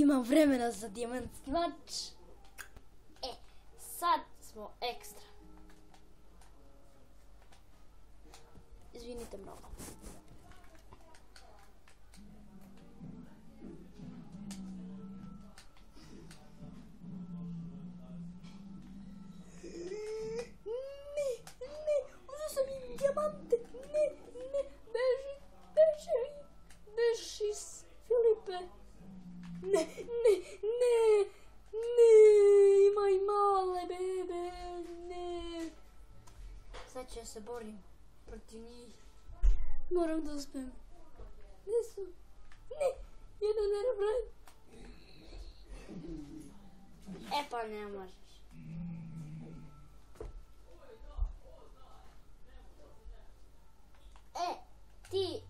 imam vremena za dijamantski mač. Sad smo ekstra. Izvinite mnogo. Dijamante, ne, beži, Filipe, ne, imaj male bebe, ne. Sad ću ja se borim protiv njih, moram da uspijem, gdje su, ne, jedan aeroplan, pa ne možeš. Ti